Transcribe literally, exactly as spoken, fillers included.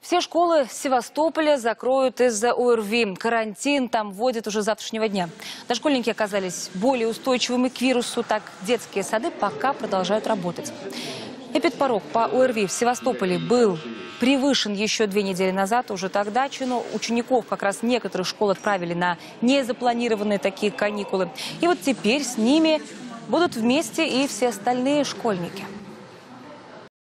Все школы Севастополя закроют из-за ОРВИ. Карантин там вводят уже с завтрашнего дня. Дошкольники оказались более устойчивыми к вирусу, так детские сады пока продолжают работать. Эпидпорог по ОРВИ в Севастополе был превышен еще две недели назад. Уже тогда чину учеников как раз некоторых школ отправили на незапланированные такие каникулы. И вот теперь с ними будут вместе и все остальные школьники.